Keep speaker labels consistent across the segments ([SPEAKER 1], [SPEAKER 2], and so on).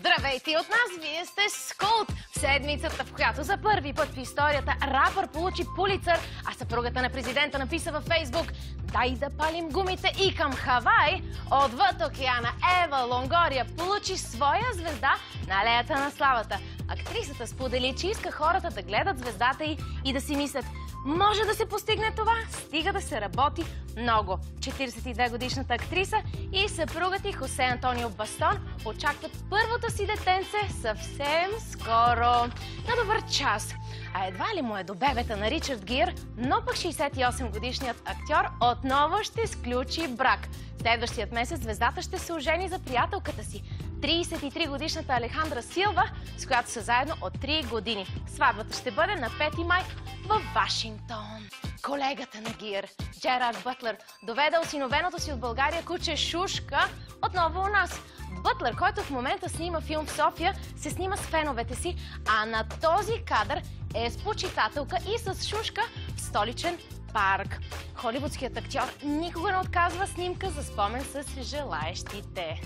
[SPEAKER 1] Здравейте от нас! Вие сте с Култ! В седмицата, в която за първи път в историята рапър получи Пулицър, а съпругата на президента написа във Фейсбук: "Дай да палим гумите и към Хавай", отвъд океана Ева Лонгория получи своя звезда на алеята на славата. Актрисата сподели, че иска хората да гледат звездата й и да си мислят: може да се постигне това, стига да се работи много. 42-годишната актриса и съпругът й Хосе Антонио Бастон очакват първото си детенце съвсем скоро. На добър час! А едва ли му е до бебета на Ричард Гир, но пък 68-годишният актьор отново ще сключи брак. Следващият месец звездата ще се ожени за приятелката си, 33-годишната Алехандра Силва, с която са заедно от 3 години. Сватбата ще бъде на 5 май в Вашингтон. Колегата на Гир, Джерард Бътлер, доведе осиновеното си от България куче Шушка отново у нас. Бътлер, който в момента снима филм в София, се снима с феновете си, а на този кадър е с почитателка и с Шушка в столичен парк. Холивудският актьор никога не отказва снимка за спомен с желаещите.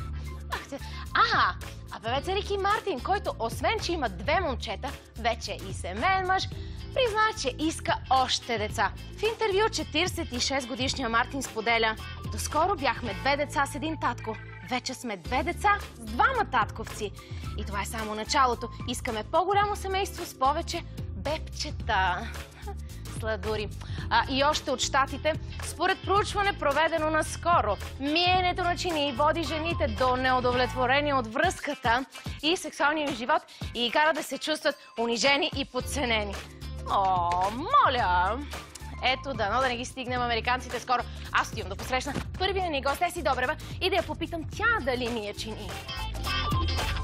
[SPEAKER 1] А певеца Рики Мартин, който освен, че има 2 момчета, вече и семейен мъж, призна, че иска още деца. В интервю 46-годишния Мартин споделя: "Доскоро бяхме 2 деца с 1 татко. Вече сме 2 деца с 2 татковци. И това е само началото. Искаме по-голямо семейство с повече бебчета." Сладури. И още от щатите, според проучване, проведено наскоро, миенето на чини води жените до неудовлетворение от връзката и сексуалния им живот и ги кара да се чувстват унижени и подценени. О, моля! Ето, дано да не ги стигнем американците скоро. Аз отивам да посрещна първия ни гост, Еси Добрева, и да я попитам тя дали ми е чини.